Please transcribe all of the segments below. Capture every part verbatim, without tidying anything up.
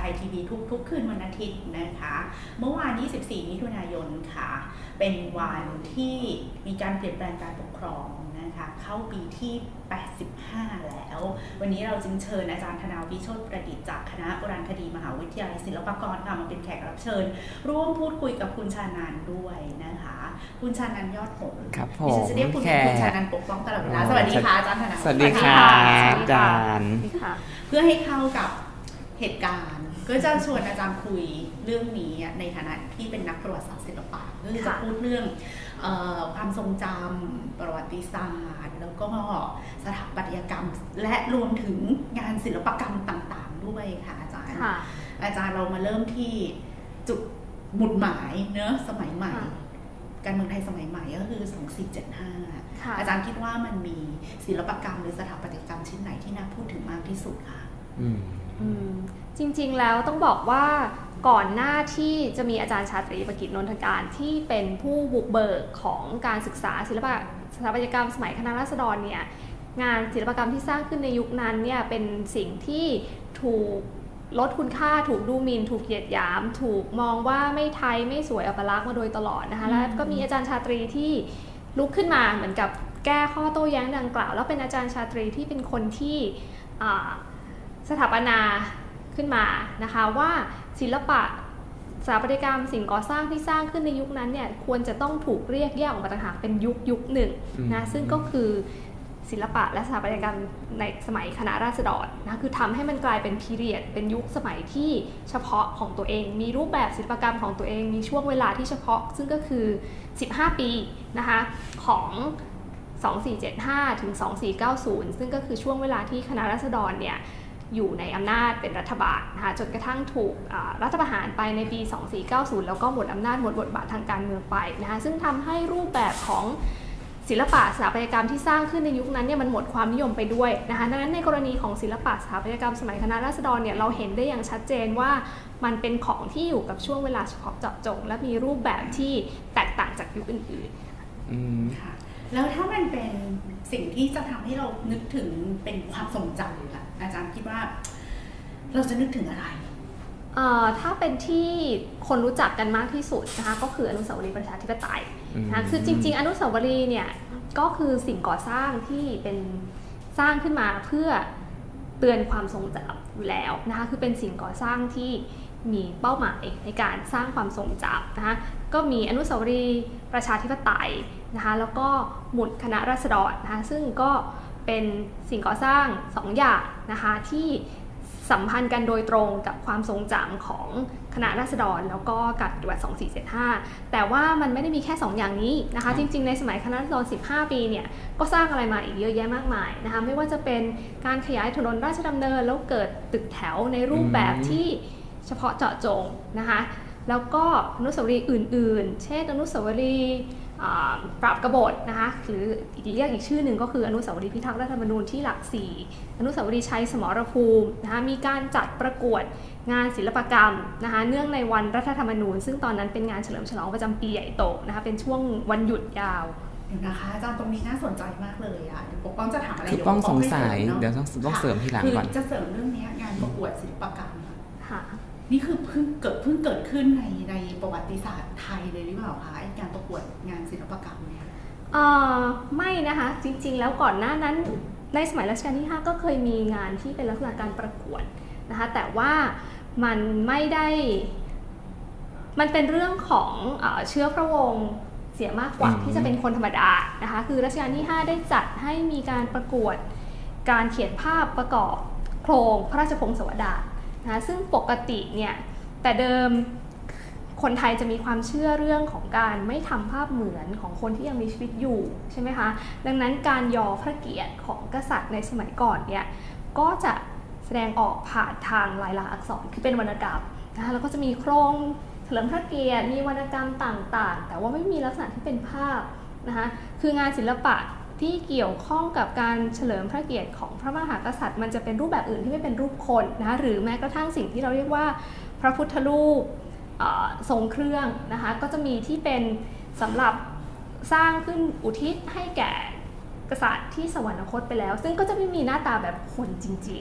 ยทีวีทุกๆคืนวันอาทิตย์นะคะเมื่อวานยี่สิบสี่มิถุนายนค่ะเป็นวันที่มีการเปลี่ยนแปลงการปกครองนะคะเข้าปีที่แปดสิบห้าแล้ววันนี้เราจึงเชิญอาจารย์ธนาวิโชติประดิษฐ์จากคณะโบราณคดีมหาวิทยาลัยศิลปากรค่ะมาเป็นแขกรับเชิญร่วมพูดคุยกับคุณชานันท์ด้วยนะคะคุณชานันท์ยอดหงส์ครับผมดิฉันจะเรียกคุณคุณชานันท์ปกป้องตลอดเวลาสวัสดีค่ะอาจารย์ธนาสวัสดีค่ะอาจารย์เพื่อให้เข้ากับเหตุการณ์ก็จะชวนอาจารย์คุยเรื่องนี้ในฐานะที่เป็นนักประวัติศาสตร์ศิลปะก็คือจะพูดเรื่องเอ่อความทรงจำประวัติศาสตร์แล้วก็สถาปัตยกรรมและรวมถึงงานศิลปกรรมต่างๆด้วยค่ะอาจารย์อาจารย์เรามาเริ่มที่จุดหมุดหมายเนอะสมัยใหม่การเมืองไทยสมัยใหม่ก็คือสองสี่เจ็ดห้าอาจารย์คิดว่ามันมีศิลปกรรมหรือสถาปัตยกรรมชิ้นไหนที่น่าพูดถึงมากที่สุดคะจริงๆแล้วต้องบอกว่าก่อนหน้าที่จะมีอาจารย์ชาตรีประกิจนนทการที่เป็นผู้บุกเบิกของการศึกษาศิลปะสถาปัตยกรรมสมัยคณะราษฎรเนี่ยงานศิลปกรรมที่สร้างขึ้นในยุคนั้นเนี่ยเป็นสิ่งที่ถูกลดคุณค่าถูกดูหมิ่นถูกเหยียดหยามถูกมองว่าไม่ไทยไม่สวยอัปลักษณ์มาโดยตลอดนะคะแล้วก็มีอาจารย์ชาตรีที่ลุกขึ้นมาเหมือนกับแก้ข้อโต้แย้งดังกล่าวแล้วเป็นอาจารย์ชาตรีที่เป็นคนที่สถาปนาขึ้นมานะคะว่าศิลปะสถาปัตยกรรมสิ่งก่อสร้างที่สร้างขึ้นในยุคนั้นเนี่ยควรจะต้องถูกเรียกแยกออกมาต่างหากเป็นยุคยุคหนึ่งนะซึ่งก็คือศิลปะและสถาปัตยกรรมในสมัยคณะราษฎรนะคือทำให้มันกลายเป็นพีเรียดเป็นยุคสมัยที่เฉพาะของตัวเองมีรูปแบบศิลปกรรมของตัวเองมีช่วงเวลาที่เฉพาะซึ่งก็คือสิบห้าปีนะคะของสองสี่เจ็ดห้าถึงสองสี่เก้าศูนย์ซึ่งก็คือช่วงเวลาที่คณะราษฎรเนี่ยอยู่ในอำนาจเป็นรัฐบาลนะคะจนกระทั่งถูกรัฐประหารไปในปีสองสี่เก้าศูนย์แล้วก็หมดอำนาจหมดบทบาททางการเมืองไปนะคะซึ่งทำให้รูปแบบของศิลปะสถาปัตยกรรมที่สร้างขึ้นในยุคนั้นเนี่ยมันหมดความนิยมไปด้วยนะคะดังนั้นในกรณีของศิลปะสถาปัตยกรรมสมัยคณะราษฎรเนี่ยเราเห็นได้อย่างชัดเจนว่ามันเป็นของที่อยู่กับช่วงเวลาเฉพาะเจาะจงและมีรูปแบบที่แตกต่างจากยุคอื่นๆอืมค่ะแล้วถ้ามันเป็นสิ่งที่จะทำให้เรานึกถึงเป็นความทรงจำค่ะอาจารย์คิดว่าเราจะนึกถึงอะไรเอ่อถ้าเป็นที่คนรู้จักกันมากที่สุดนะคะก็คืออนุสาวรีย์ประชาธิปไตยนะคือจริงๆอนุสาวรีย์เนี่ยก็คือสิ่งก่อสร้างที่เป็นสร้างขึ้นมาเพื่อเตือนความทรงจำอยู่แล้วนะคะคือเป็นสิ่งก่อสร้างที่มีเป้าหมายในการสร้างความทรงจำนะคะก็มีอนุสาวรีย์ประชาธิปไตยนะคะแล้วก็หมุดคณะราษฎรนะคะซึ่งก็เป็นสิ่งก่อสร้างสองอย่างนะคะที่สัมพันธ์กันโดยตรงกับความทรงจำของคณะราษฎรแล้วก็การปฏิวัติสองสี่เจ็ดห้าแต่ว่ามันไม่ได้มีแค่สองอย่างนี้นะคะจริงๆในสมัยคณะราษฎรสิบห้าปีเนี่ยก็สร้างอะไรมาอีกเยอะแยะมากมายนะคะไม่ว่าจะเป็นการขยายถนนราชดำเนินแล้วเกิดตึกแถวในรูปแบบที่เฉพาะเจาะจงนะคะแล้วก็อนุสาวรีย์อื่นๆเช่นอนุสาวรีย์ปราบกบฏนะคะหรืออีกเรียกอีกชื่อหนึ่งก็คืออนุสาวรีย์พิทักษ์รัฐธรรมนูญที่หลักสี่อนุสาวรีย์ชัยสมรภูมินะคะมีการจัดประกวดงานศิลปกรรมนะคะเนื่องในวันรัฐธรรมนูญซึ่งตอนนั้นเป็นงานเฉลิมฉลองประจำปีใหญ่โตนะคะเป็นช่วงวันหยุดยาวเดี๋ยวนะคะอาจารย์ตรงนี้น่าสนใจมากเลยอ่ะเดี๋ยวปกป้องจะถามอะไรเดี๋ยวปกป้องสงสัยเดี๋ยวต้องต้องเสริมทีหลังก่อนคือจะเสริมเรื่องนี้งานประกวดศิลปกรรมค่ะนี่คือเพิ่งเกิดเพิ่งเกิดขึ้นในในประวัติศาสตร์ไทยเลยหรือเปล่าคะการประกวดงานศิลปกรรมเนี่ยเอ่อไม่นะคะจริงๆแล้วก่อนหน้านั้นในสมัยรัชกาลที่ห้าก็เคยมีงานที่เป็นลักษณะการประกวดนะคะแต่ว่ามันไม่ได้มันเป็นเรื่องของเอ่อเชื้อพระวงศ์เสียมากกว่าที่จะเป็นคนธรรมดานะคะคือรัชกาลที่ห้าได้จัดให้มีการประกวดการเขียนภาพประกอบโครงพระราชพงศาวดารนะซึ่งปกติเนี่ยแต่เดิมคนไทยจะมีความเชื่อเรื่องของการไม่ทำภาพเหมือนของคนที่ยังมีชีวิตอยู่ใช่ไหมคะดังนั้นการยอพระเกียรติของกษัตริย์ในสมัยก่อนเนี่ยก็จะแสดงออกผ่านทางลายลักษณ์อักษรคือเป็นวรรณกรรมนะคะแล้วก็จะมีโครงเฉลิมพระเกียรติมีวรรณกรรมต่างๆแต่ว่าไม่มีลักษณะที่เป็นภาพนะคะคืองานศิลปะที่เกี่ยวข้องกับการเฉลิมพระเกียรติของพระมหากษัตริย์มันจะเป็นรูปแบบอื่นที่ไม่เป็นรูปคนนะคะหรือแม้กระทั่งสิ่งที่เราเรียกว่าพระพุทธรูปทรงเครื่องนะคะก็จะมีที่เป็นสำหรับสร้างขึ้นอุทิศให้แก่กษัตริย์ที่สวรรคตไปแล้วซึ่งก็จะไม่มีหน้าตาแบบคนจริงๆ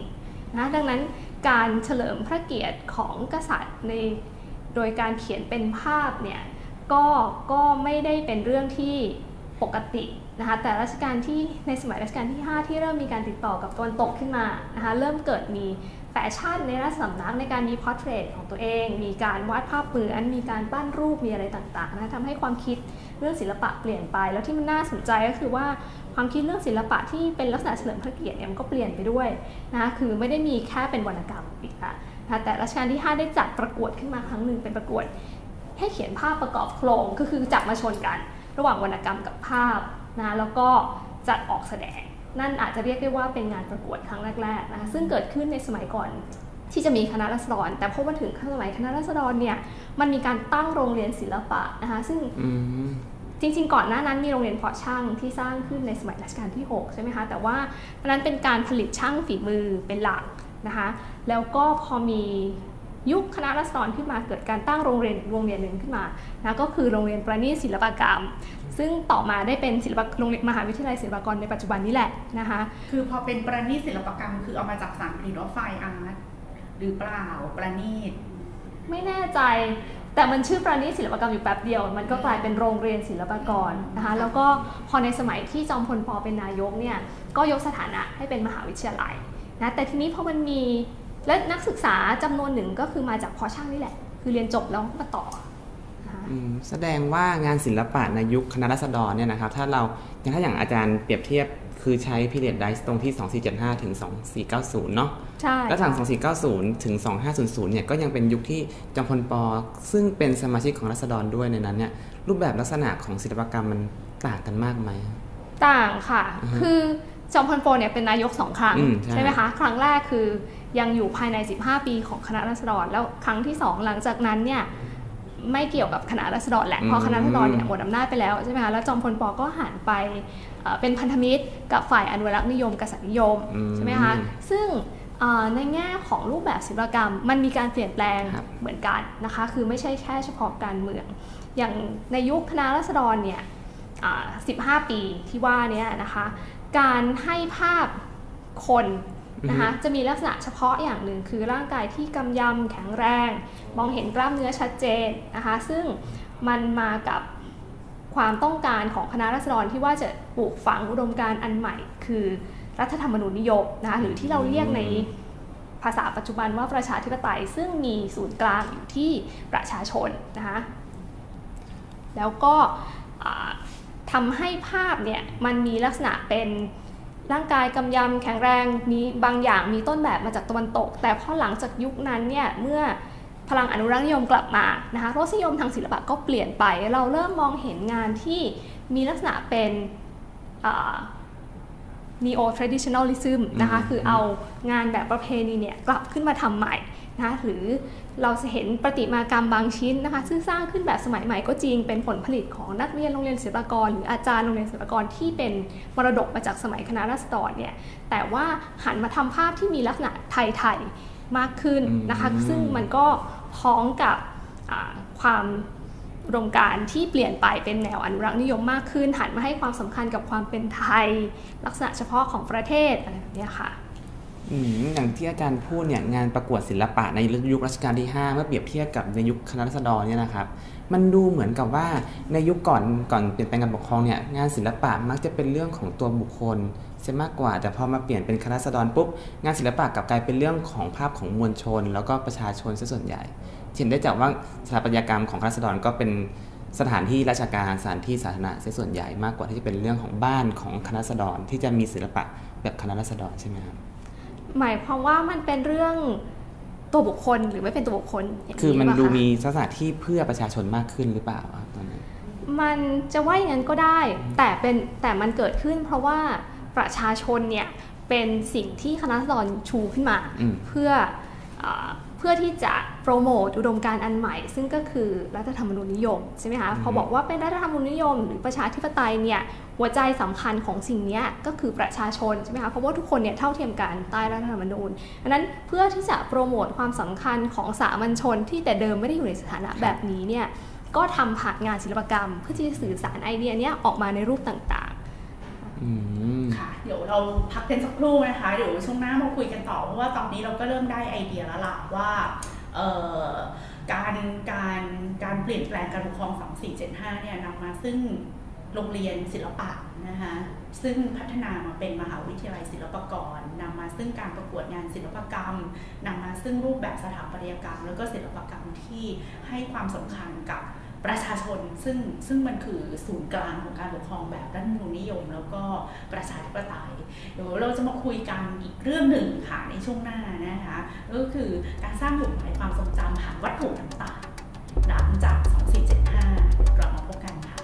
นะดังนั้นการเฉลิมพระเกียรติของกษัตริย์ในโดยการเขียนเป็นภาพเนี่ยก็ก็ไม่ได้เป็นเรื่องที่ปกตินะคะแต่รัชกาลที่ในสมัยรัชกาลที่ห้าที่เริ่มมีการติดต่อกับตะวันตกขึ้นมานะคะเริ่มเกิดมีแฟชั่นในราชสำนักในการมีพอร์เทรตของตัวเองมีการวาดภาพเหมือนมีการปั้นรูปมีอะไรต่างๆนะทำให้ความคิดเรื่องศิลปะเปลี่ยนไปแล้วที่มันน่าสนใจก็คือว่าความคิดเรื่องศิลปะที่เป็นลักษณะเฉลิมพระเกียรติเนี่ยมันก็เปลี่ยนไปด้วยนะคือไม่ได้มีแค่เป็นวรรณกรรมอีกค่ะนะแต่รัชกาลที่ห้าได้จัดประกวดขึ้นมาครั้งหนึ่งเป็นประกวดให้เขียนภาพประกอบโครงก็คือจับมาชนกันระหว่างวรรณกรรมกับภาพนะแล้วก็จัดออกแสดงนั่นอาจจะเรียกได้ว่าเป็นงานประกวดครั้งแรกๆนะคะซึ่งเกิดขึ้นในสมัยก่อนที่จะมีคณะราษฎรแต่พอมาถึงสมัยคณะราษฎรเนี่ยมันมีการตั้งโรงเรียนศิลปะนะคะซึ่งจริงๆก่อนหน้านั้นมีโรงเรียนเพาะช่างที่สร้างขึ้นในสมัยรัชกาลที่หกใช่ไหมคะแต่ว่าอันนั้นเป็นการผลิตช่างฝีมือเป็นหลักนะคะแล้วก็พอมียุคคณะราษฎรขึ้นมาเกิดการตั้งโรงเรียนโรงเรียนหนึ่งขึ้นมานะก็คือโรงเรียนประณีตศิลปกรรมซึ่งต่อมาได้เป็นศิลปโรงเรียนมหาวิทยาลัยศิลปากรในปัจจุบันนี้แหละนะคะคือพอเป็นประณีตศิลปกรรมคือเอามาจากสารผลิตว่าไฟอาร์ตหรือเปล่าประณีตไม่แน่ใจแต่มันชื่อประณีตศิลปกรรมอยู่แป๊บเดียวมันก็กลายเป็นโรงเรียนศิลปากรนะคะแล้วก็พอในสมัยที่จอมพลป.เป็นนายกเนี่ยก็ยกสถานะให้เป็นมหาวิทยาลัยนะแต่ทีนี้พอมันมีและนักศึกษาจำนวนหนึ่งก็คือมาจากเพาะช่างนี่แหละคือเรียนจบแล้วมาต่อแสดงว่างานศิลปะในยุคคณะราษฎรเนี่ยนะครับถ้าเราถ้าอย่างอาจารย์เปรียบเทียบคือใช้ period dice ตรงที่สองสี่เจ็ดห้าถึงสองสี่เก้าศูนย์เนาะใช่แล้วจากสองสี่เก้าศูนย์ถึงสองห้าศูนย์ศูนย์เนี่ยก็ยังเป็นยุคที่จอมพลป.ซึ่งเป็นสมาชิกของราษฎรด้วยในนั้นเนี่ยรูปแบบลักษณะของศิลปกรรมมันต่างกันมากไหมต่างค่ะ uh-huh. คือจอมพลป.เนี่ยเป็นนายกสองครั้งใช่ไหมคะครั้งแรกคือยังอยู่ภายในสิบห้าปีของคณะราษฎรแล้วครั้งที่สองหลังจากนั้นเนี่ยไม่เกี่ยวกับคณะราษฎรแหละเพราะคณะราษฎรเนี่ยหมดอำนาจไปแล้วใช่ไหมคะแล้วจอมพลป.ก็หันไปเป็นพันธมิตรกับฝ่ายอนุรักษ์นิยมกษัตริย์นิยมใช่ไหมคะซึ่งในแง่ของรูปแบบศิลปกรรมมันมีการเปลี่ยนแปลงเหมือนกันนะคะคือไม่ใช่แค่เฉพาะการเมืองอย่างในยุคคณะราษฎรเนี่ยสิบห้าปีที่ว่านี้นะคะการให้ภาพคนนะคะจะมีลักษณะเฉพาะอย่างหนึ่งคือร่างกายที่กำยำแข็งแรงมองเห็นกล้ามเนื้อชัดเจนนะคะซึ่งมันมากับความต้องการของคณะราษฎรที่ว่าจะปลูกฝังอุดมการณ์อันใหม่คือรัฐธรรมนูญนิยมนะคะหรือที่เราเรียกในภาษาปัจจุบันว่าประชาธิปไตยซึ่งมีศูนย์กลางอยู่ที่ประชาชนนะคะแล้วก็ทำให้ภาพเนี่ยมันมีลักษณะเป็นร่างกายกำยำแข็งแรงมีบางอย่างมีต้นแบบมาจากตะวันตกแต่พอหลังจากยุคนั้นเนี่ยเมื่อพลังอนุรักษ์นิยมกลับมานะคะรสนิยมทางศิลปะก็เปลี่ยนไปเราเริ่มมองเห็นงานที่มีลักษณะเป็น neo traditionalism นะคะคือเอางานแบบประเพณีเนี่ยกลับขึ้นมาทำใหม่นะหรือเราจะเห็นประติมากรรมบางชิ้นนะคะซึ่งสร้างขึ้นแบบสมัยใหม่ก็จริงเป็นผลผลิตของนักเรียนโรงเรียนศิลปากรหรืออาจารย์โรงเรียนศิลปากรที่เป็นมรดกมาจากสมัยคณะราษฎรเนี่ยแต่ว่าหันมาทำภาพที่มีลักษณะไทยๆมากขึ้นนะคะซึ่งมันก็พ้องกับความอุดมการณ์ที่เปลี่ยนไปเป็นแนวอนุรักษ์นิยมมากขึ้นหันมาให้ความสำคัญกับความเป็นไทยลักษณะเฉพาะของประเทศอะไรแบบนี้ค่ะอย่างที่อาจารย์พูดเนี่ยงานประกวดศิลปะในยุครัชกาลที่ห้าเมื่อเปรียบเทียบกับในยุคคณะราษฎรเนี่ยนะครับมันดูเหมือนกับว่าในยุคก่อนก่อนเปลี่ยนแปลงการปกครองเนี่ยงานศิลปะมักจะเป็นเรื่องของตัวบุคคลเสียมากกว่าแต่พอมาเปลี่ยนเป็นคณะราษฎรปุ๊บงานศิลปะกลับกลายเป็นเรื่องของภาพของมวลชนแล้วก็ประชาชนซะส่วนใหญ่เห็นได้จากว่าสถาปัตยกรรมของคณะราษฎรก็เป็นสถานที่ราชการสถานที่สาธารณะซะส่วนใหญ่มากกว่าที่จะเป็นเรื่องของบ้านของคณะราษฎรที่จะมีศิลปะแบบคณะราษฎรใช่ไหมครับหมายความว่ามันเป็นเรื่องตัวบุคคลหรือไม่เป็นตัวบุคคลคือมันดูมีลักษณะที่เพื่อประชาชนมากขึ้นหรือเปล่าตอนนั้นมันจะว่าอย่างนั้นก็ได้แต่เป็นแต่มันเกิดขึ้นเพราะว่าประชาชนเนี่ยเป็นสิ่งที่คณะราษฎรชูขึ้นมาเพื่อเพื่อที่จะโปรโมทอุดมการณ์อันใหม่ซึ่งก็คือรัฐธรรมนูญนิยมใช่ไหมคะพอบอกว่าเป็นรัฐธรรมนูญนิยมหรือประชาธิปไตยเนี่ยหัวใจสำคัญของสิ่งนี้ก็คือประชาชนใช่ไหมคะเพราะว่าทุกคนเนี่ยเท่าเทียมกันใต้รัฐธรรมนูญดังนั้นเพื่อที่จะโปรโมทความสำคัญของสามัญชนที่แต่เดิมไม่ได้อยู่ในสถานะแบบนี้เนี่ยก็ทำผ่านงานศิลปกรรมเพื่อที่จะสื่อสารไอเดียนี้ออกมาในรูปต่างๆค่ะเดี๋ยวเราพักเป็นสักครู่นะคะเดี๋ยวช่วงหน้ามาคุยกันต่อเพราะว่าตอนนี้เราก็เริ่มได้ไอเดียแล้วล่ะว่าการการการเปลี่ยนแปลงการปกครองสองสี่เจ็ดห้าเนี่ยนำมาซึ่งโรงเรียนศิลปะนะคะซึ่งพัฒนามาเป็นมหาวิทยาลัยศิลปากรนำมาซึ่งการประกวดงานศิลปกรรมนำมาซึ่งรูปแบบสถาปัตยกรรมแล้วก็ศิลปกรรมที่ให้ความสำคัญกับประชาชนซึ่งซึ่งมันคือศูนย์กลางของการปกครองแบบรัฐธรรมนูญนิยมแล้วก็ประชาธิปไตยเดี๋ยวเราจะมาคุยกันอีกเรื่องหนึ่งค่ะในช่วงหน้านะคะก็คือการสร้างหมุดหมายความทรงจำผ่านวัตถุต่างๆหลังจากสองสี่เจ็ดห้ากลับมาพบกันค่ะ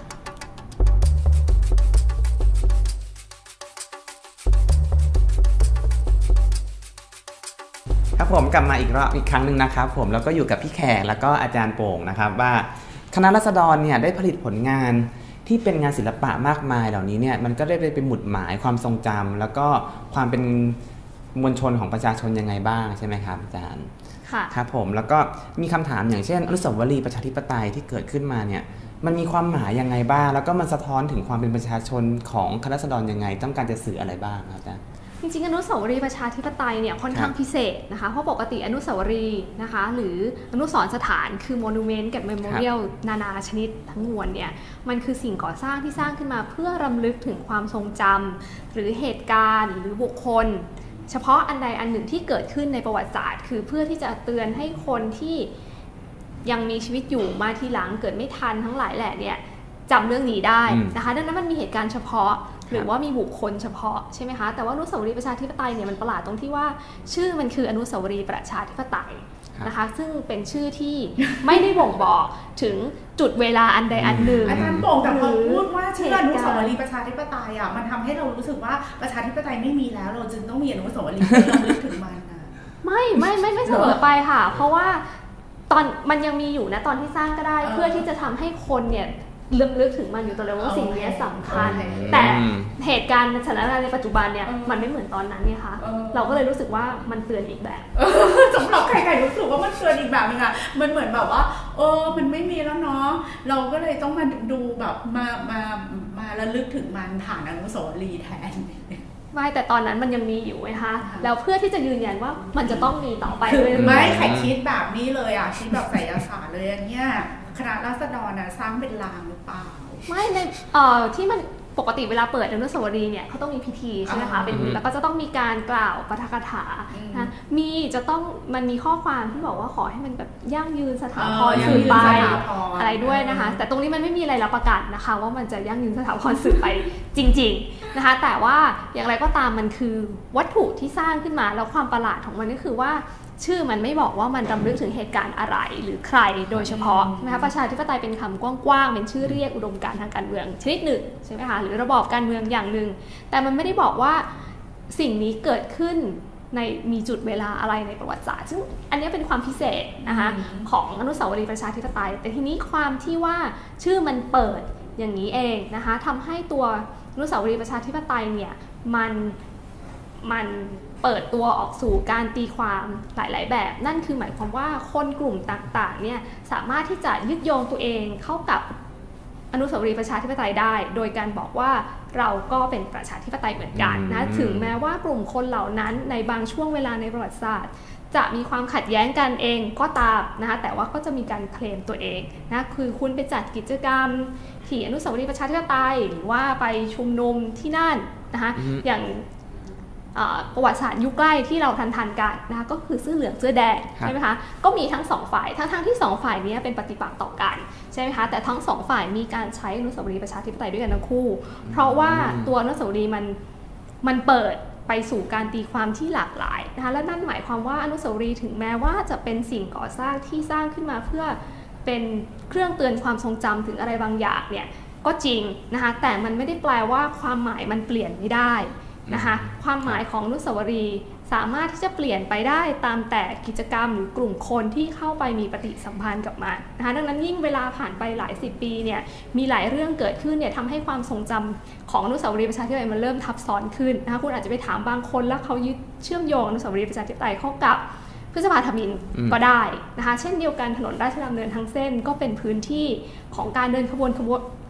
ครับผมกลับมาอีกรอบอีกครั้งหนึ่งนะครับผมแล้วก็อยู่กับพี่แขกแล้วก็อาจารย์โป่งนะครับว่าคณะราษฎรเนี่ยได้ผลิตผลงานที่เป็นงานศิลปะมากมายเหล่านี้เนี่ยมันก็ได้ไปเป็นหมุดหมายความทรงจำแล้วก็ความเป็นมวลชนของประชาชนยังไงบ้างใช่ไหมครับอาจารย์ค่ะครับผมแล้วก็มีคำถามอย่างเช่นอนุสาวรีย์ประชาธิปไตยที่เกิดขึ้นมาเนี่ยมันมีความหมายยังไงบ้างแล้วก็มันสะท้อนถึงความเป็นประชาชนของคณะราษฎรยังไงต้องการจะสื่ออะไรบ้างครับอาจารย์จริงๆอนุสาวรีย์ประชาธิปไตยเนี่ยค่อนข้างพิเศษนะคะเพราะปกติอนุสาวรีย์นะคะหรืออนุสรณ์สถานคือโมนูเมนต์กับเมโมเรียลนานาชนิดทั้งมวลเนี่ยมันคือสิ่งก่อสร้างที่สร้างขึ้นมาเพื่อรำลึกถึงความทรงจำหรือเหตุการณ์หรือบุคคลเฉพาะอันใดอันหนึ่งที่เกิดขึ้นในประวัติศาสตร์คือเพื่อที่จะเตือนให้คนที่ยังมีชีวิตอยู่มาทีหลังเกิดไม่ทันทั้งหลายแหละเนี่ยจำเรื่องนี้ได้นะคะดังนั้นมันมีเหตุการณ์เฉพาะหรือว่ามีบุคคลเฉพาะใช่ไหมคะแต่ว่าอนุสาวรีย์ประชาธิปไตยเนี่ยมันประหลาดตรงที่ว่าชื่อมันคืออนุสาวรีย์ประชาธิปไตยนะคะซึ่งเป็นชื่อที่ไม่ได้บ่งบอกถึงจุดเวลาอันใดอันหนึ่งอาจารย์โป่งแต่พอพูดว่าชื่ออนุสาวรีย์ประชาธิปไตยอ่ะมันทำให้เรารู้สึกว่าประชาธิปไตยไม่มีแล้วเราจึงต้องมีอนุสาวรีย์เพื่อรำลึกถึงมันนะไม่ไม่ไม่ไม่เสมอไปค่ะเพราะว่าตอนมันยังมีอยู่นะตอนที่สร้างก็ได้เพื่อที่จะทำให้คนเนี่ยลึกลึกถึงมันอยู่ตลอดว่าสิ่งนี้สำคัญแต่เหตุการณ์สถานการณ์ในปัจจุบันเนี่ยมันไม่เหมือนตอนนั้นไงคะเราก็เลยรู้สึกว่ามันเตือนอีกแบบสำหรับใครๆรู้สึกว่ามันเตือนอีกแบบนึงอะมันเหมือนแบบว่าเออมันไม่มีแล้วเนาะเราก็เลยต้องมาดูแบบมามามาระลึกถึงมันผ่านอนุสาวรีย์แทนไม่แต่ตอนนั้นมันยังมีอยู่ไงคะแล้วเพื่อที่จะยืนยันว่ามันจะต้องมีต่อไปเลยไม่ใครคิดแบบนี้เลยอ่ะคิดแบบไสยศาสตร์เลยอันเนี้ยคณะราษฎรนะสร้างเป็นลางหรือเปล่าไม่ในเอ่อที่มันปกติเวลาเปิดอนุสาวรีย์เนี่ยเขาต้องมีพิธีใช่ไหมคะเป็นแล้วก็จะต้องมีการกล่าวปาฐกถานะมีจะต้องมันมีข้อความที่บอกว่าขอให้มันแบบยั่งยืนสถาพรสืบไปอะไรด้วยนะคะแต่ตรงนี้มันไม่มีอะไรรับประกันนะคะว่ามันจะยั่งยืนสถาพรสืบไปจริงๆนะคะแต่ว่าอย่างไรก็ตามมันคือวัตถุที่สร้างขึ้นมาแล้วความประหลาดของมันก็คือว่าชื่อมันไม่บอกว่ามันรำลึกถึงเหตุการณ์อะไรหรือใครโดยเฉพาะนะคะประชาธิปไตยเป็นคำกว้างๆเป็นชื่อเรียกอุดมการณ์ทางการเมืองชนิดหนึ่งใช่ไหมคะหรือระบอบการเมืองอย่างหนึ่งแต่มันไม่ได้บอกว่าสิ่งนี้เกิดขึ้นในมีจุดเวลาอะไรในประวัติศาสตร์ซึ่งอันนี้เป็นความพิเศษนะคะของอนุสาวรีย์ประชาธิปไตยแต่ทีนี้ความที่ว่าชื่อมันเปิดอย่างนี้เองนะคะทำให้ตัวอนุสาวรีย์ประชาธิปไตยเนี่ยมันมันเปิดตัวออกสู่การตีความหลายๆแบบนั่นคือหมายความว่าคนกลุ่มต่างๆเนี่ยสามารถที่จะยึดโยงตัวเองเข้ากับอนุสาวรีย์ประชาธิปไตยได้โดยการบอกว่าเราก็เป็นประชาธิปไตยเหมือนกันนะถึงแม้ว่ากลุ่มคนเหล่านั้นในบางช่วงเวลาในประวัติศาสตร์จะมีความขัดแย้งกันเองก็ตามนะคะแต่ว่าก็จะมีการเคลมตัวเองนะคือคุณไปจัดกิจกรรมที่อนุสาวรีย์ประชาธิปไตยหรือว่าไปชุมนุมที่นั่นนะคะอย่างประวัติศาสตร์ยุคใกล้ที่เราทันทันกันนะคะก็คือเสื้อเหลืองเสื้อแดงใช่ไหมคะก็มีทั้งสองฝ่ายทั้งทั้งที่สองฝ่ายนี้เป็นปฏิปักษ์ต่อกันใช่ไหมคะแต่ทั้งสองฝ่ายมีการใช้อนุสาวรีย์ประชาธิปไตยด้วยกันทั้งคู่เพราะว่าตัวอนุสาวรีย์มันมันเปิดไปสู่การตีความที่หลากหลายนะคะและนั่นหมายความว่าอนุสาวรีย์ถึงแม้ว่าจะเป็นสิ่งก่อสร้างที่สร้างขึ้นมาเพื่อเป็นเครื่องเตือนความทรงจำถึงอะไรบางอย่างเนี่ยก็จริงนะคะแต่มันไม่ได้แปลว่าความหมายมันเปลี่ยนไม่ได้นะคะความหมายของอนุสาวรีย์สามารถที่จะเปลี่ยนไปได้ตามแต่กิจกรรมหรือกลุ่มคนที่เข้าไปมีปฏิสัมพันธ์กับมันนะคะดังนั้นยิ่งเวลาผ่านไปหลายสิบปีเนี่ยมีหลายเรื่องเกิดขึ้นเนี่ยทำให้ความทรงจำของอนุสาวรีย์ประชาธิปไตยมันเริ่มทับซ้อนขึ้นนะคะคุณอาจจะไปถามบางคนแล้วเขายึดเชื่อมโยงอนุสาวรีย์ประชาธิปไตยเข้ากับพฤษภาธมิฬก็ได้นะคะเช่นเดียวกันถนนราชดำเนินทั้งเส้นก็เป็นพื้นที่ของการเดินขบวนขบวน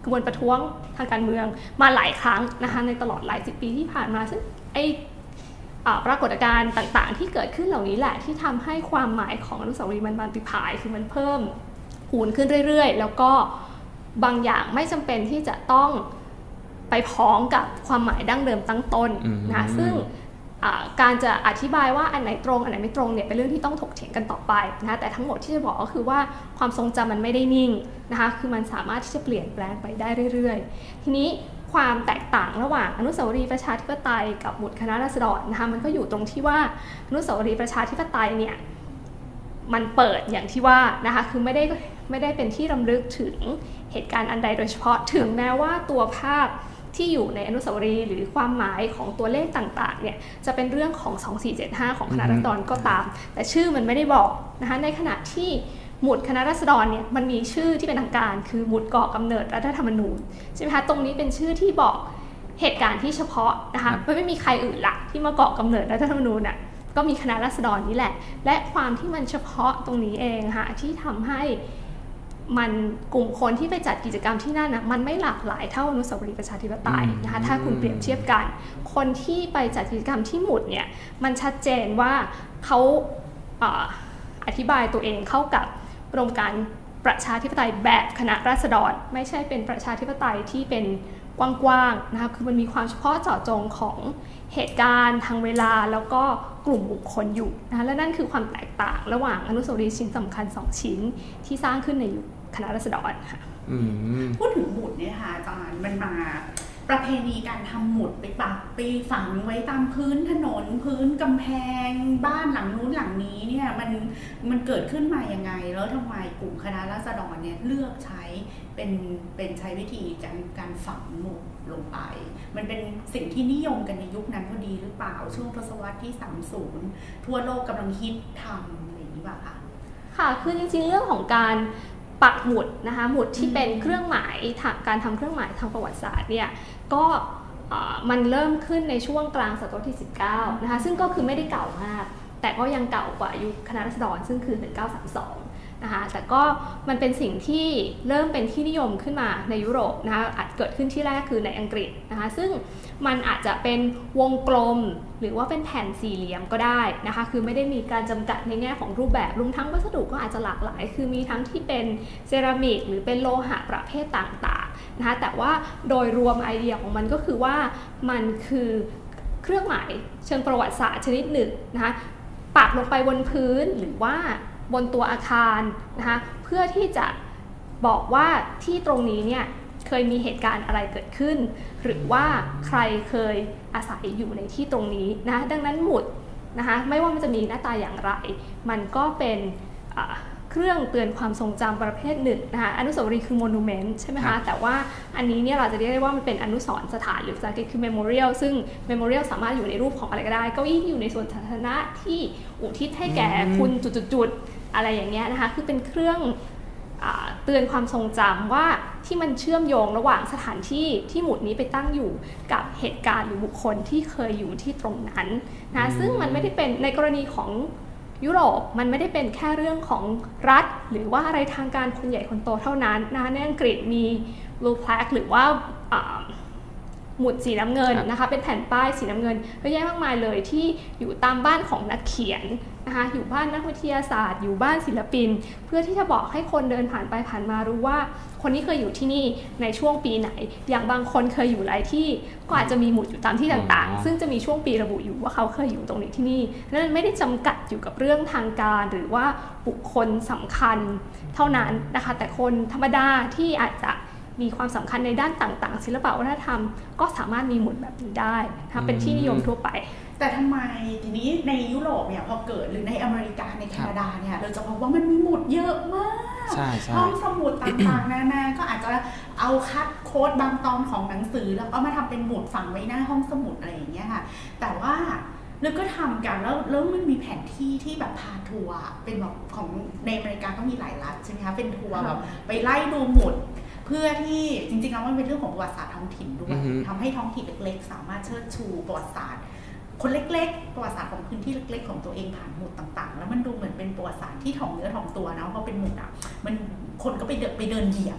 ขบวนประท้วงทางการเมืองมาหลายครั้งนะคะในตลอดหลายสิบปีที่ผ่านมาซึ่งไอปรากฏการณ์ต่างๆที่เกิดขึ้นเหล่านี้แหละที่ทำให้ความหมายของอนุสาวรีย์มันบานปีพายคือมันเพิ่มพูนขึ้นเรื่อยๆแล้วก็บางอย่างไม่จำเป็นที่จะต้องไปพ้องกับความหมายดั้งเดิมตั้งต้นนะซึ่งการจะอธิบายว่าอันไหนตรงอันไหนไม่ตรงเนี่ยเป็นเรื่องที่ต้องถกเถียงกันต่อไปนะแต่ทั้งหมดที่จะบอกก็คือว่าความทรงจำมันไม่ได้นิ่งนะคะคือมันสามารถที่จะเปลี่ยนแปลงไปได้เรื่อยๆทีนี้ความแตกต่างระหว่างอนุสาวรีย์ประชาธิปไตยกับหมุดคณะราษฎรนะคะมันก็อยู่ตรงที่ว่าอนุสาวรีย์ประชาธิปไตยเนี่ยมันเปิดอย่างที่ว่านะคะคือไม่ได้ไม่ได้เป็นที่รำลึกถึงเหตุการณ์อันใดโดยเฉพาะถึงแม้ว่าตัวภาพที่อยู่ในอนุสาวรีย์หรือความหมายของตัวเลขต่างๆเนี่ยจะเป็นเรื่องของสองสี่เจ็ดห้าของคณะราษฎรก็ตามแต่ชื่อมันไม่ได้บอกนะคะในขณะที่หมุดคณะราษฎรเนี่ยมันมีชื่อที่เป็นทางการคือหมุดก่อกำเนิดรัฐธรรมนูญใช่ไหมคะตรงนี้เป็นชื่อที่บอกเหตุการณ์ที่เฉพาะนะคะไม่มีใครอื่นละที่มาก่อกำเนิดรัฐธรรมนูญน่ะก็มีคณะราษฎรนี่แหละและความที่มันเฉพาะตรงนี้เองค่ะที่ทำให้มันกลุ่มคนที่ไปจัดกิจกรรมที่นั่นนะมันไม่หลากหลายเท่าอนุสาวรีย์ประชาธิปไตยนะคะถ้าคุณเปรียบเทียบกันคนที่ไปจัดกิจกรรมที่หมุดเนี่ยมันชัดเจนว่าเขาอ่าอธิบายตัวเองเข้ากับอุดมการณ์ประชาธิปไตยแบบคณะราษฎรไม่ใช่เป็นประชาธิปไตยที่เป็นกว้างๆนะคะคือมันมีความเฉพาะเจาะจงของเหตุการณ์ทางเวลาแล้วก็กลุ่มบุคคลอยู่นะคะและนั่นคือความแตกต่างระหว่างอนุสาวรีย์ชิ้นสำคัญสองชิ้นที่สร้างขึ้นในยุคคณะราษฎรค่ะพูดถึงหมุดเนี่ยค่ะอาจารย์มันมาประเพณีการทำหมุดไปปักไปฝังไว้ตามพื้นถนนพื้นกำแพงบ้านหลังนู้นหลังนี้เนี่ยมันมันเกิดขึ้นมายังไงแล้วทำไมกลุ่มคณะราษฎรเนี่ยเลือกใช้เป็นเป็นใช้วิธีการการฝังหมุดลงไปมันเป็นสิ่งที่นิยมกันในยุคนั้นพอดีหรือเปล่าช่วงทศวรรษที่สามสิบทั่วโลกกำลังฮิตทำอะไรอย่างนี้ป่ะคะค่ะคือจริงๆเรื่องของการปักหมุดนะคะหมุดที่เป็นเครื่องหมายการทำเครื่องหมายทางประวัติศาสตร์เนี่ยก็มันเริ่มขึ้นในช่วงกลางศตวรรษที่สิบเก้านะคะซึ่งก็คือไม่ได้เก่ามากแต่ก็ยังเก่ากว่ายุคคณะราษฎรซึ่งคือหนึ่งพันเก้าร้อยสามสิบสองนะคะแต่ก็มันเป็นสิ่งที่เริ่มเป็นที่นิยมขึ้นมาในยุโรปนะคะอาจเกิดขึ้นที่แรกคือในอังกฤษนะคะซึ่งมันอาจจะเป็นวงกลมหรือว่าเป็นแผ่นสี่เหลี่ยมก็ได้นะคะคือไม่ได้มีการจำกัดในแง่ของรูปแบบรวมทั้งวัสดุก็อาจจะหลากหลายคือมีทั้งที่เป็นเซรามิกหรือเป็นโลหะประเภทต่างๆนะคะแต่ว่าโดยรวมไอเดียของมันก็คือว่ามันคือเครื่องหมายเชิงประวัติศาสตร์ชนิดหนึ่งนะคะปักลงไปบนพื้นหรือว่าบนตัวอาคารนะคะเพื่อที่จะบอกว่าที่ตรงนี้เนี่ยเคยมีเหตุการณ์อะไรเกิดขึ้นหรือว่าใครเคยอาศัยอยู่ในที่ตรงนี้นะดังนั้นหมุดนะคะไม่ว่ามันจะมีหน้าตาอย่างไรมันก็เป็นเครื่องเตือนความทรงจำประเภทหนึ่งนะคะอนุสาวรีย์คือโมนูเมนต์ใช่ไหมคะแต่ว่าอันนี้เนี่ยเราจะเรียกได้ว่ามันเป็นอนุสรณ์สถานหรือภาษาอังกฤษคือ memorial ซึ่ง memorial สามารถอยู่ในรูปของอะไรก็ได้เก้าอี้ที่อยู่ในส่วนสาธารณะที่อุทิศให้แก่คุณจุดๆอะไรอย่างเงี้ยนะคะคือเป็นเครื่องเตือนความทรงจำว่าที่มันเชื่อมโยงระหว่างสถานที่ที่หมุดนี้ไปตั้งอยู่กับเหตุการณ์หรือบุคคลที่เคยอยู่ที่ตรงนั้นนะซึ่งมันไม่ได้เป็นในกรณีของยุโรปมันไม่ได้เป็นแค่เรื่องของรัฐหรือว่าอะไรทางการคนใหญ่คนโตเท่านั้นนะในอังกฤษมี blue plaque หรือว่าหมุดสีน้ำเงินนะคะเป็นแผ่นป้ายสีน้ำเงินเยอะแยะมากมายเลยที่อยู่ตามบ้านของนักเขียนนะคะอยู่บ้านนักวิทยาศาสตร์อยู่บ้านศิลปินเพื่อที่จะบอกให้คนเดินผ่านไปผ่านมารู้ว่าคนนี้เคยอยู่ที่นี่ในช่วงปีไหนอย่างบางคนเคยอยู่หลายที่ก็อาจจะมีหมุดอยู่ตามที่ต่างๆซึ่งจะมีช่วงปีระบุอยู่ว่าเขาเคยอยู่ตรงนี้ที่นี่นั่นไม่ได้จำกัดอยู่กับเรื่องทางการหรือว่าบุคคลสำคัญเท่านั้นนะคะแต่คนธรรมดาที่อาจจะมีความสำคัญในด้านต่างๆศิลปวัฒนธรรมก็สามารถมีหมุดแบบนี้ได้นะคะเป็นที่นิยมทั่วไปแต่ทำไมทีนี้ในยุโรปเนี่ยพอเกิดหรือในอเมริกาในแคนาดาเนี่ยเราจะพบว่ามันมีหมุดเยอะมากห้องสมุดต่างๆนานาก็อาจจะเอาคัดโค้ดบางตอนของหนังสือแล้วเอามาทำเป็นหมุดฝังไว้หน้าห้องสมุดอะไรอย่างเงี้ยค่ะแต่ว่าแล้วก็ทำกันแล้วแล้วมันมีแผนที่ที่แบบพาทัวร์เป็นแบบของในอเมริกาก็มีหลายรัฐใช่ไหมคะเป็นทัวร์แบบไปไล่ดูหมุดเพื่อที่จริงๆแล้วมันเป็นเรื่องของประวัติศาสตร์ท้องถิ่นด้วยทำให้ท้องถิ่นเล็กๆสามารถเชิดชูประวัติศาสตร์คนเล็กๆประวัติศาสตร์ของพื้นที่เล็กๆของตัวเองผ่านหมุดต่างๆแล้วมันดูเหมือนเป็นประวัติศาสตร์ที่ถ่องเนื้อถ่องตัวนะเพราะเป็นหมุดอ่ะมันคนก็ไปเดินไปเดินเหยียบอ่ะ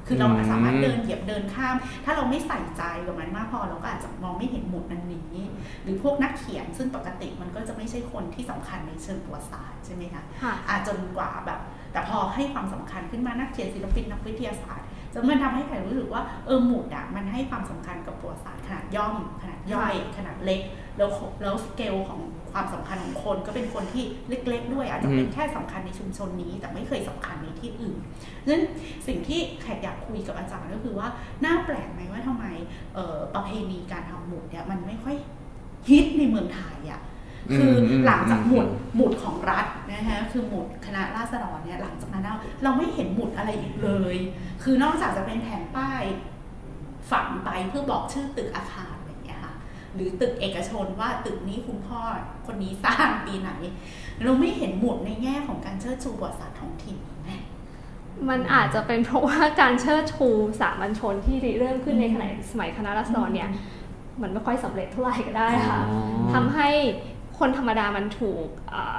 คือเราสามารถเดินเหยียบเดินข้ามถ้าเราไม่ใส่ใจกับมันมากพอเราก็อาจจะมองไม่เห็นหมุดนั้นนี้หรือพวกนักเขียนซึ่งปกติมันก็จะไม่ใช่คนที่สำคัญในเชิงประวัติศาสตร์ใช่ไหมคะอาจจนกว่าแบบแต่พอให้ความสำคัญขึ้นมานักเขียนศิลปินนักวิทยาศาสตร์จะมันทำให้ใครรู้สึกว่าเออหมุดอ่ะมันให้ความสำคัญกับประวัติศาสตร์ขนาดย่อมขนาดย่อยขนาดเล็กแล้วแล้วสเกลของความสำคัญของคนก็เป็นคนที่เล็กๆด้วยอาจจะเป็นแค่สำคัญในชุมชนนี้แต่ไม่เคยสำคัญในที่อื่นดังนั้นสิ่งที่แขกอยากคุยกับอาจารย์ก็คือว่าน่าแปลกไหมว่าทำไมประเพณีการทำหมุดเนี่ยมันไม่ค่อยฮิตในเมืองไทยอ่ะคือหลังจากหมุดหมุดของรัฐนะคะคือหมุดคณะราษฎรเนี่ยหลังจากนั้นเราไม่เห็นหมุดอะไรอีกเลยคือนอกจากจะเป็นแผ่นป้ายฝังไปเพื่อบอกชื่อตึกอาคารอะไรอย่างเงี้ยค่ะหรือตึกเอกชนว่าตึกนี้คุณพ่อคนนี้สร้างปีไหนเราไม่เห็นหมุดในแง่ของการเชิดชูประวัติศาสตร์ท้องถิ่นมันอาจจะเป็นเพราะว่าการเชิดชูสามัญชนที่เริ่มขึ้นในขณะสมัยคณะราษฎรเนี่ยมันไม่ค่อยสำเร็จเท่าไหร่ก็ได้ค่ะทำให้คนธรรมดามันถูก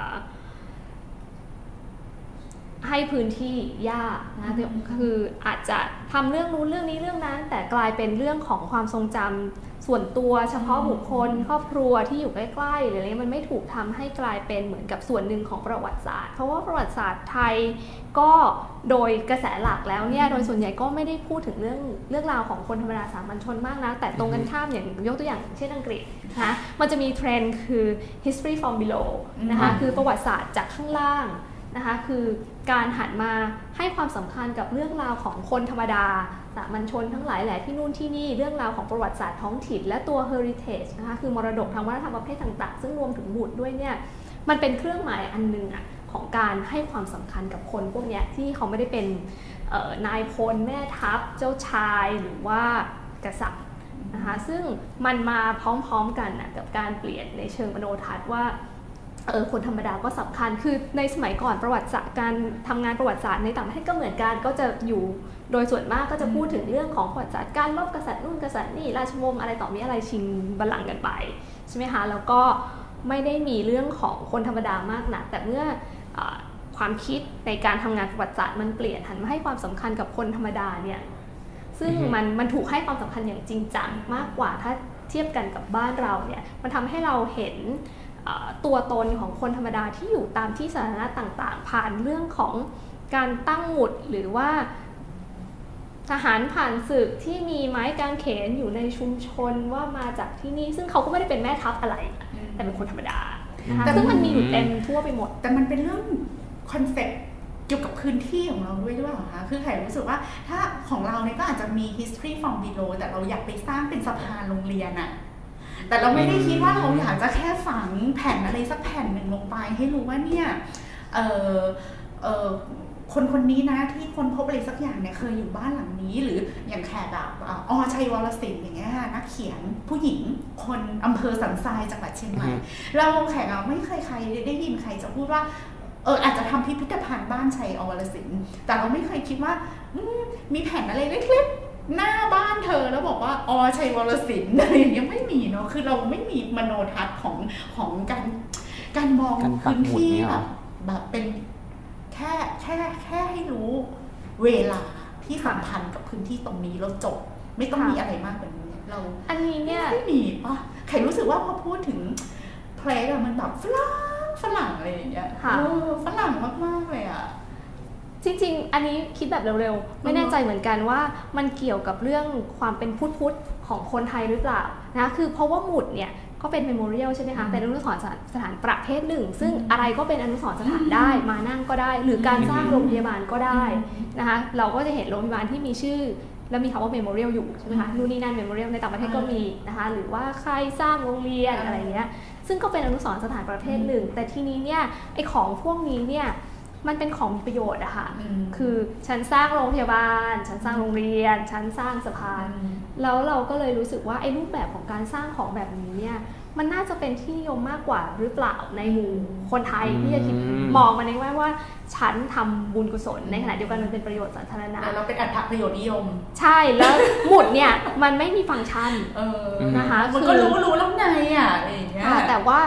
ให้พื้นที่ยากนะคืออาจจะทำเรื่องนู้นเรื่องนี้เรื่องนั้นแต่กลายเป็นเรื่องของความทรงจำส่วนตัวเฉพาะบุคคลครอบครัวที่อยู่ใกล้ๆหรืออะไรมันไม่ถูกทำให้กลายเป็นเหมือนกับส่วนหนึ่งของประวัติศาสตร์เพราะว่าประวัติศาสตร์ไทยก็โดยกระแสหลักแล้วเนี่ยโดยส่วนใหญ่ก็ไม่ได้พูดถึงเรื่องเรื่องราวของคนธรรมดาสามัญชนมากนะแต่ตรงกันข้ามอย่างยกตัวอย่างเช่นอังกฤษนะมันจะมีเทรนด์คือ history from below นะคะคือประวัติศาสตร์จากข้างล่างนะคะคือการหันมาให้ความสำคัญกับเรื่องราวของคนธรรมดาสามัญชนทั้งหลายแหละที่นู่นที่นี่เรื่องราวของประวัติศาสตร์ท้องถิ่นและตัว heritage นะคะคือมรดกทางวัฒนธรรมประเภทต่างๆซึ่งรวมถึงหมุดด้วยเนี่ยมันเป็นเครื่องหมายอันนึงอะของการให้ความสำคัญกับคนพวกนี้ที่เขาไม่ได้เป็นนายพลแม่ทัพเจ้าชายหรือว่ากษัตริย์นะคะซึ่งมันมาพร้อมๆกันนะกับการเปลี่ยนในเชิงมโนทัศน์ว่าเออคนธรรมดาก็สำคัญคือในสมัยก่อนประวัติศาสตร์การทำงานประวัติศาสตร์ในต่างประเทศก็เหมือนกันก็จะอยู่โดยส่วนมากก็จะพูดถึงเรื่องของประวัติศาสตร์การลบกษัตริย์นู่นกษัตริย์นี่ราชวงศ์อะไรต่อมีอะไรชิงบัลลังก์กันไปใช่ไหมคะแล้วก็ไม่ได้มีเรื่องของคนธรรมดามากนักแต่เมื่อความคิดในการทำงานประวัติศาสตร์มันเปลี่ยนหันมาให้ความสำคัญกับคนธรรมดาเนี่ยซึ่งมันมันถูกให้ความสำคัญอย่างจริงจังมากกว่าถ้าเทียบกันกับบ้านเราเนี่ยมันทำให้เราเห็นตัวตนของคนธรรมดาที่อยู่ตามที่สาธารณะต่างๆผ่านเรื่องของการตั้งหมุดหรือว่าทหารผ่านศึกที่มีไม้กางเขนอยู่ในชุมชนว่ามาจากที่นี่ซึ่งเขาก็ไม่ได้เป็นแม่ทัพอะไรแต่เป็นคนธรรมดาแต่ซึ่งมันมีอยู่เต็มทั่วไปหมดแต่มันเป็นเรื่องคอนเซ็ปต์เกี่ยวกับพื้นที่ของเราด้วยหรือเปล่าคะคือใครรู้สึกว่าถ้าของเราเนี่ยก็อาจจะมี history from below แต่เราอยากไปสร้างเป็นสะพานโรงเรียนอะแต่เราไม่ได้คิดว่าเราอยากจะแค่ฝังแผ่นอะไรสักแผ่นหนึ่งลงไปให้รู้ว่าเนี่ยเออเออคนคนนี้นะที่คนพบอะไรสักอย่างเนี่ยเคยอยู่บ้านหลังนี้หรืออย่างแขกแบบอ๋อชัยวรศิลป์อย่างเงี้ยนักเขียนผู้หญิงคนอำเภอสันทรายจังหวัดเชียงใหม่เราแขกเราไม่เคยใครได้ยินใครจะพูดว่าเอออาจจะทำพิพิธภัณฑ์บ้านชัยวรศิลป์แต่เราไม่เคยคิดว่ามีแผ่นอะไรเล็กๆหน้าบ้านเธอแล้วบอกว่าอ๋อชัยวรศิลป์อะไรอย่างเงี้ยไม่มีเนาะคือเราไม่มีมโนทัศน์ของของการการมองพื้นที่แบบแบบเป็นแค่แค่แค่ให้รู้เวลาที่สัมพันธ์กับพื้นที่ตรงนี้แล้วจบไม่ต้องมีอะไรมากกว่านี้เราอันนี้เนี่ยไม่มีป่ะใครรู้สึกว่าพอพูดถึงเพลงอะมันแบบฝรั่งฝรั่งอะไรอย่างเงี้ยเออฝรั่งมากๆเลยอะจริงๆอันนี้คิดแบบเร็วๆไม่แน่ใจเหมือนกันว่ามันเกี่ยวกับเรื่องความเป็นพุทธๆของคนไทยหรือเปล่านะคือเพราะว่าหมุดเนี่ยก็เป็นเมโมเรียลใช่ไหมคะเป็นอนุสรณ์สถานประเภทหนึ่งซึ่งอะไรก็เป็นอนุสรณ์สถานได้มานั่งก็ได้หรือการสร้างโรงพยาบาลก็ได้นะคะเราก็จะเห็นโรงพยาบาลที่มีชื่อแล้วมีคำว่าเมโมเรียลอยู่ใช่ไหมคะนู่นนี่นั่นเมโมเรียลในต่างประเทศก็มีนะคะหรือว่าใครสร้างโรงเรียนอะไรเงี้ยซึ่งก็เป็นอนุสรณ์สถานประเภทหนึ่งแต่ทีนี้เนี่ยไอของพวกนี้เนี่ยมันเป็นของมีประโยชน์อะค่ะคือฉันสร้างโรงพยาบาลฉันสร้างโรงเรียนฉันสร้างสะพานแล้วเราก็เลยรู้สึกว่าไอ้รูปแบบของการสร้างของแบบนี้เนี่ยมันน่าจะเป็นที่นิยมมากกว่าหรือเปล่าในหมู่คนไทยที่จะคิดมองมันในว่าว่าฉันทำบุญกุศลในขณะเดียวกันมันเป็นประโยชน์สาธารณะเราเป็นอัตประโยชน์นิยมใช่แล้วหมุดเนี่ยมันไม่มีฟังก์ชันนะคะมันก็รู้รู้แล้วไงอ่ะอะไรอย่างเงี้ยแต่ว่า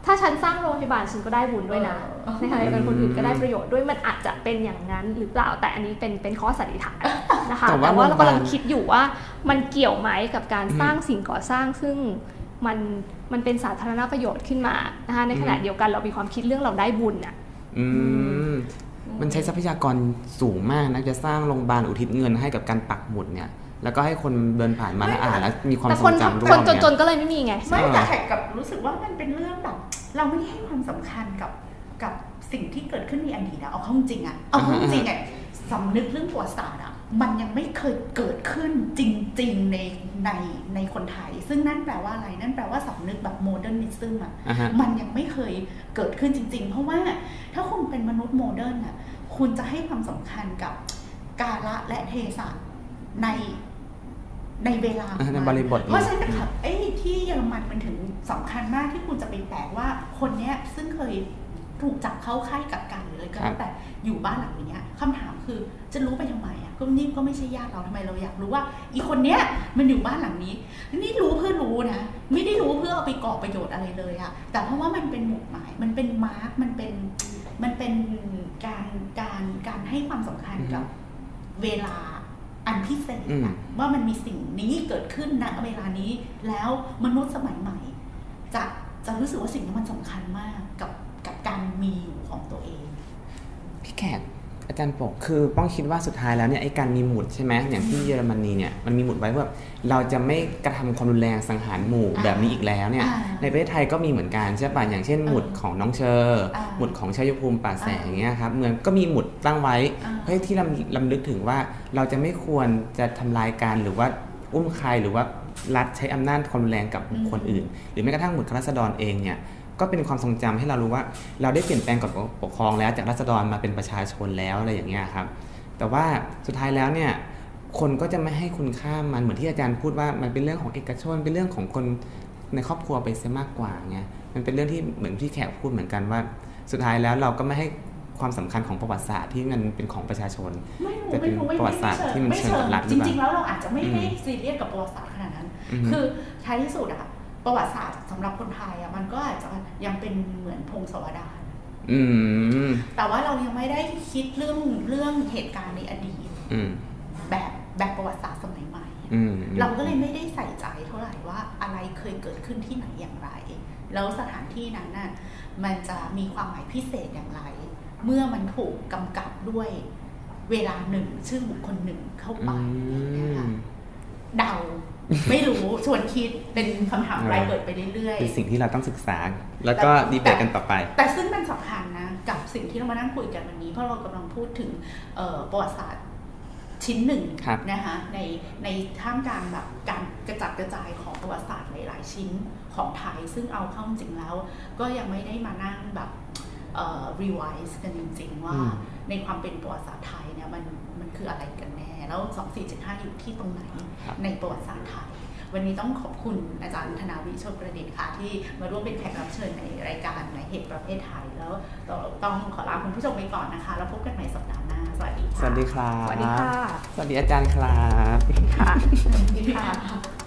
ถ้าฉันสร้างโรงพยาบาลฉันก็ได้บุญด้วยนะในขณะเดียวกันคนอื่นก็ได้ประโยชน์ด้วยมันอาจจะเป็นอย่างนั้นหรือเปล่าแต่อันนี้เป็นเป็นข้อสันนิษฐานนะคะแต่ว่าเรากำลังคิดอยู่ว่ามันเกี่ยวไหมกับการสร้างสิ่งก่อสร้างซึ่งมันมันเป็นสาธารณประโยชน์ขึ้นมานะคะในขณะเดียวกันเรามีความคิดเรื่องเราได้บุญอ่ะมันใช้ทรัพยากรสูงมากนะจะสร้างโรงพยาบาลอุทิศเงินให้กับการปักหมุดเนี่ยแล้วก็ให้คนเดินผ่านมาแล้วอ่านแล้วมีความทรงจำร่วมคนจนๆก็เลยไม่มีไงไม่แต่แขกกับรู้สึกว่ามันเป็นเรื่องแบบเราไม่ให้ความสำคัญกับกับสิ่งที่เกิดขึ้นในอดีตนะเอาเข้าจริงอะเอาเข้าจริงอะสำนึกเรื่องประวัติศาสตร์อะมันยังไม่เคยเกิดขึ้นจริงๆในในในคนไทยซึ่งนั่นแปลว่าอะไรนั่นแปลว่าสำนึกแบบโมเดิร์นนิซึมอะมันยังไม่เคยเกิดขึ้นจริงๆเพราะว่าถ้าคุณเป็นมนุษย์โมเดิร์นอะคุณจะให้ความสำคัญกับกาลและเทศะในในเวลาในบริบทเพราะฉะนั้นค่ะไอ้ที่เยอรมันมันถึงสำคัญมากที่คุณจะไปแปลว่าคนเนี้ยซึ่งเคยถูกจับเข้าค่ายกักกันหรืออะไรก็แล้วแต่อยู่บ้านหลังนี้คำถามคือจะรู้ไปทำไมอ่ะก็นี่ก็ไม่ใช่ญาติเราทำไมเราอยากรู้ว่าอีคนเนี้ยมันอยู่บ้านหลังนี้นี่รู้เพื่อรู้นะไม่ได้รู้เพื่อเอาไปก่อประโยชน์อะไรเลยอ่ะแต่เพราะว่ามันเป็นหมุดหมายมันเป็นมาร์กมันเป็นมันเป็นการการการให้ความสำคัญกับเวลาอันพิเศษนะว่ามันมีสิ่งนี้เกิดขึ้นณเวลานี้แล้วมนุษย์สมัยใหม่จะจะรู้สึกว่าสิ่งนี้มันสำคัญมากกับกับการมีอยู่ของตัวเองพี่แขกอาจารย์ปกคือป้องคิดว่าสุดท้ายแล้วเนี่ยไอ้การมีหมุดใช่ไหมอย่างที่เยอรมนีเนี่ยมันมีหมุดไว้ว่าเราจะไม่กระทำความรุนแรงสังหารหมู่แบบนี้อีกแล้วเนี่ยในประเทศไทยก็มีเหมือนกันใช่ป่ะอย่างเช่นหมุดของน้องเชอร์หมุดของชัยภูมิป่าแสงอย่างเงี้ยครับเมืองก็มีหมุดตั้งไว้เพื่อที่ลำลำลึกถึงว่าเราจะไม่ควรจะทำลายการหรือว่าอุ้มใครหรือว่ารัฐใช้อำนาจความรุนแรงกับบุคคลอื่นหรือแม้กระทั่งหมุดคณะราษฎรเองเนี่ยก็เป็นความทรงจำให้เรารู้ว่าเราได้เปลี่ยนแปลงกฎปกครองแล้วจากราษฎรมาเป็นประชาชนแล้วอะไรอย่างเงี้ยครับแต่ว่าสุดท้ายแล้วเนี่ยคนก็จะไม่ให้คุณค่ามันเหมือนที่อาจารย์พูดว่ามันเป็นเรื่องของเอกชนเป็นเรื่องของคนในครอบครัวไปซะมากกว่าไงมันเป็นเรื่องที่เหมือนที่แขกพูดเหมือนกันว่าสุดท้ายแล้วเราก็ไม่ให้ความสำคัญของประวัติศาสตร์ที่มันเป็นของประชาชนแต่เป็นประวัติศาสตร์ที่มันเชิงกับรัฐจริงๆแล้วเราอาจจะไม่ได้ซีเรียสกับประวัติศาสตร์ขนาดนั้นคือท้ายที่สุดอะประวัติศาสตร์สำหรับคนไทยอ่ะมันก็อาจจะยังเป็นเหมือนพงศาวดารแต่ว่าเรายังไม่ได้คิดเรื่องเรื่องเหตุการณ์ในอดีตแบบแบบประวัติศาสตร์สมัยใหม่เราก็เลยไม่ได้ใส่ใจเท่าไหร่ว่าอะไรเคยเกิดขึ้นที่ไหนอย่างไรแล้วสถานที่นั้นน่ะมันจะมีความหมายพิเศษอย่างไรเมื่อมันถูกกำกับด้วยเวลาหนึ่งชื่อบุคคลหนึ่งเข้าไปนะคะเดาไม่รู้ชวนคิดเป็นคำถามรายเปิดไปเรื่อยๆเป็นสิ่งที่เราต้องศึกษาแล้วก็ดีเบตกันต่อไปแต่ซึ่งมันสำคัญนะกับสิ่งที่เรามานั่งคุยกันวันนี้เพราะเรากำลังพูดถึงประวัติศาสตร์ชิ้นหนึ่งนะคะในในท่ามกลางแบบการกระจัดกระจายของประวัติศาสตร์หลายๆชิ้นของไทยซึ่งเอาเข้าจริงแล้วก็ยังไม่ได้มานั่งแบบรีไวซ์กันจริงๆว่าในความเป็นประวัติศาสตร์ไทยเนี่ยมันมันคืออะไรกันแน่แล้วสองสี่เจ็ดห้าอยู่ที่ตรงไหนในประวัติศาสตร์ไทยวันนี้ต้องขอบคุณอาจารย์ธนาวิโชติประดิษฐ์ค่ะที่มาร่วมเป็นแขกรับเชิญในรายการในเหตุประเภทไทยแล้วต้องขอลาคุณผู้ชมไปก่อนนะคะแล้วพบกันใหม่สัปดาห์หน้าสวัสดีค่ะสวัสดีครับสวัสดีค่ะสวัสดีอาจารย์ครับค่ะสวัสดีค่ะ